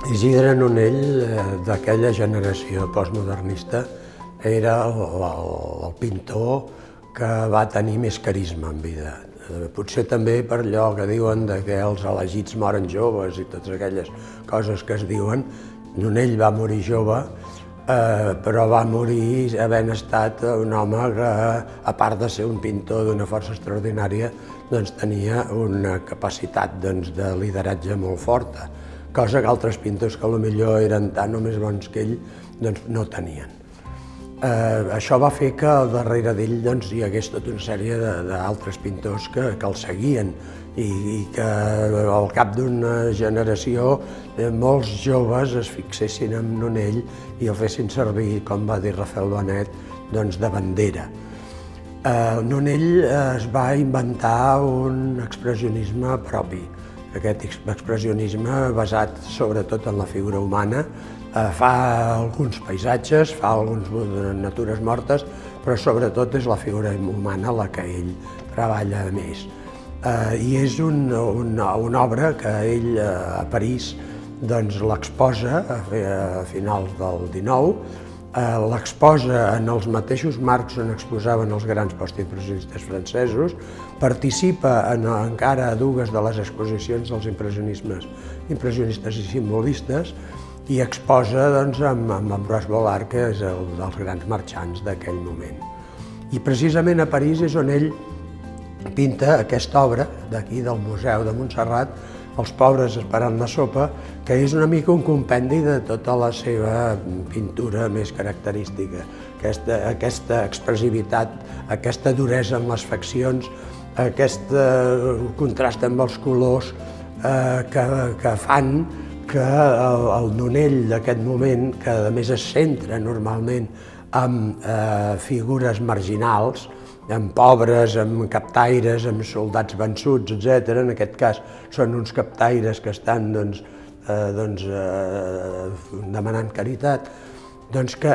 Isidre Nonell, d'aquella generació postmodernista, era el pintor que va tenir més carisma en vida. Potser també per allò que diuen que els elegits moren joves i totes aquelles coses que es diuen. Nonell va morir jove, però va morir havent estat un home que, a part de ser un pintor d'una força extraordinària, tenia una capacitat de lideratge molt forta, cosa que altres pintors que potser eren tan o més bons que ell no tenien. Això va fer que darrere d'ell hi hagués tota una sèrie d'altres pintors que el seguien i que al cap d'una generació molts joves es fixessin en Nonell i el fessin servir, com va dir Rafael Bonet, de bandera. Nonell es va inventar un expressionisme propi, aquest expressionisme basat sobretot en la figura humana. Fa alguns paisatges, fa algunes natures mortes, però sobretot és la figura humana la que ell treballa més. I és una obra que ell a París l'exposa a finals del XIX, l'exposa en els mateixos marcs on exposaven els grans postimpressionistes francesos, participa encara a dues de les exposicions dels impressionistes i simbolistes i exposa amb Ambroise Vollard, que és un dels grans marxants d'aquell moment. I precisament a París és on ell pinta aquesta obra d'aquí del Museu de Montserrat, Els pobres esperant la sopa, que és una mica un compendi de tota la seva pintura més característica. Aquesta expressivitat, aquesta duresa en les faccions, aquest contrast amb els colors que fan que el Nonell d'aquest moment, que a més es centra normalment en figures marginals, amb pobres, amb captaires, amb soldats vençuts, etc. En aquest cas són uns captaires que estan demanant caritat, que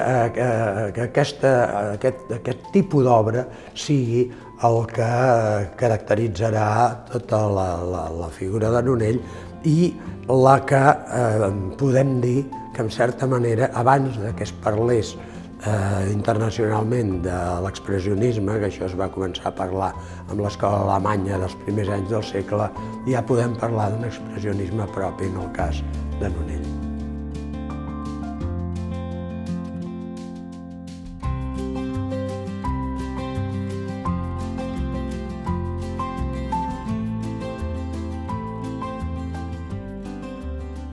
aquest tipus d'obra sigui el que caracteritzarà tota la figura de Nonell i la que podem dir que, en certa manera, abans que es parlés internacionalment de l'expressionisme, que això es va començar a parlar amb l'escola alemanya dels primers anys del segle, ja podem parlar d'un expressionisme propi en el cas de Nonell.